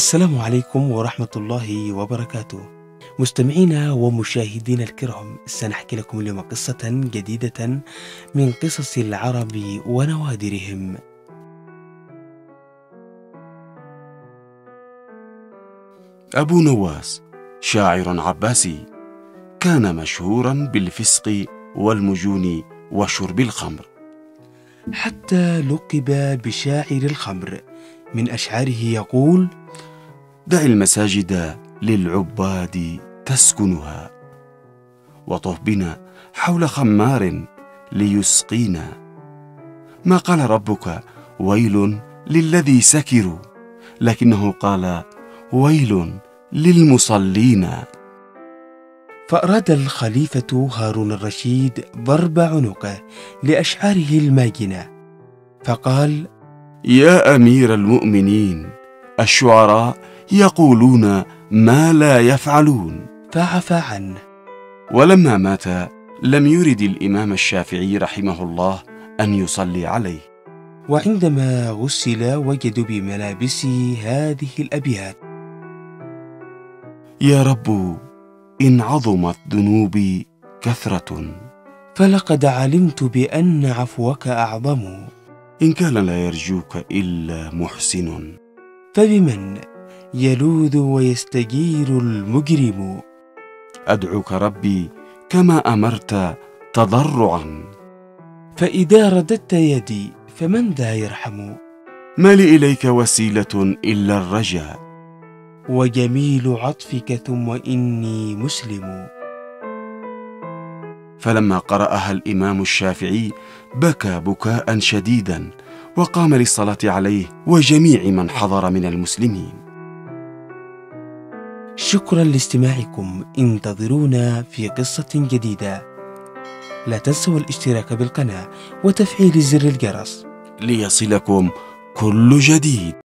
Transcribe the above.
السلام عليكم ورحمة الله وبركاته. مستمعينا ومشاهدينا الكرام، سنحكي لكم اليوم قصة جديدة من قصص العرب ونوادرهم. أبو نواس شاعر عباسي كان مشهورا بالفسق والمجون وشرب الخمر، حتى لقب بشاعر الخمر. من أشعاره يقول: دع المساجد للعباد تسكنها، وطف بنا حول خمار ليسقينا. ما قال ربك ويل للذي سكروا، لكنه قال ويل للمصلين. فأراد الخليفة هارون الرشيد ضرب عنقه لأشعاره الماجنة، فقال: يا أمير المؤمنين، الشعراء يقولون ما لا يفعلون. فعفى عنه. ولما مات لم يرد الإمام الشافعي رحمه الله أن يصلي عليه، وعندما غسل وجدوا بملابسه هذه الأبيات: يا رب إن عظمت ذنوبي كثرة، فلقد علمت بأن عفوك أعظم. إن كان لا يرجوك إلا محسن، فبمن يلوذ ويستجير المجرم. أدعوك ربي كما أمرت تضرعا، فإذا رددت يدي فمن ذا يرحم. ما لي إليك وسيلة إلا الرجاء، وجميل عطفك ثم إني مسلم. فلما قرأها الإمام الشافعي بكى بكاء شديدا، وقام للصلاة عليه وجميع من حضر من المسلمين. شكرا لاستماعكم. انتظرونا في قصة جديدة. لا تنسوا الاشتراك بالقناة وتفعيل زر الجرس ليصلكم كل جديد.